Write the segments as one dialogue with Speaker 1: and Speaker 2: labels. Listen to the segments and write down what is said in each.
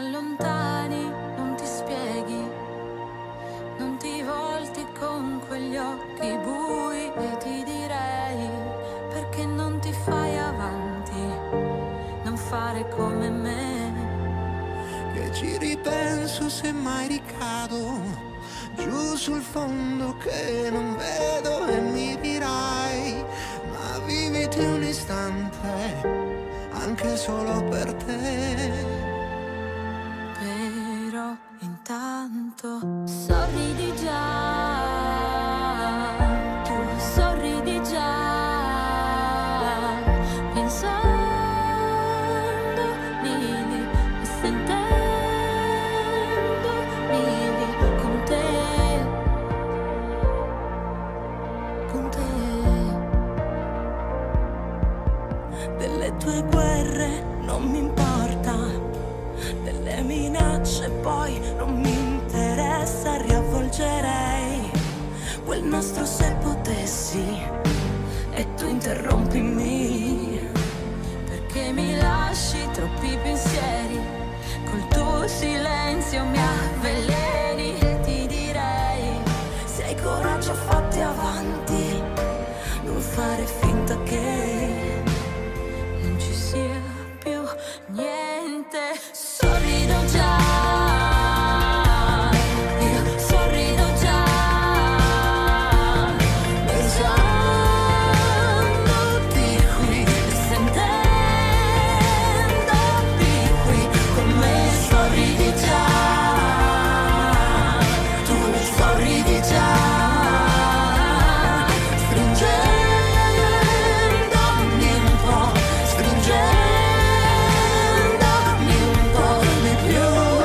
Speaker 1: allontani, non ti spieghi, non ti volti con quegli occhi bui e ti direi perché non ti fai avanti, non fare come me.
Speaker 2: Che ci ripenso se mai ricado giù sul fondo che non vedo e mi dirai ma viviti un istante anche solo per te.
Speaker 1: Però intanto sorridi già, tu sorridi già, pensando nidi e sentendo nidi con te, con te. Delle tue guerre non mi importa, delle minacce poi non mi interessa, riavvolgerei quel nostro se potessi e tu interrompimi, perché mi lasci troppi pensieri, col tuo silenzio mi avveleni e ti direi se hai coraggio fatti avanti, non fare finta che non ci sia più niente. Sorrido già, io sorrido già, pensandoti qui e sentendoti qui con me. Sorridi già, tu sorridi già, stringendomi un po', stringendomi un po' di più,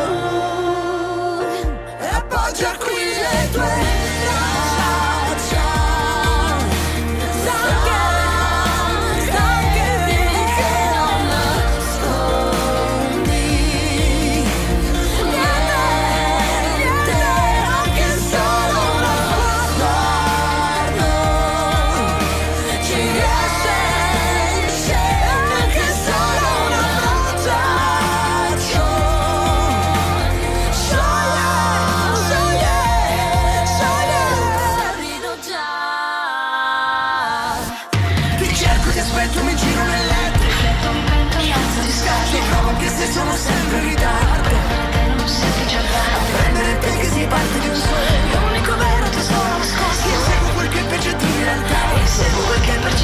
Speaker 1: e appoggia qui le tue braccia, stanche dimmi che non nascondi niente, anche solo uno sguardo ci riesce, anche solo un abbraccio scioglie, sorrido già. Ti cerco, ti aspetto, mi giro nel letto, ti scaccio, provo anche se sono sempre in ritardo, a prendere il te che si parte di un sogno, l'unico vero tesoro nascosto. Io seguo quel che invece di realtà, e seguo quel che per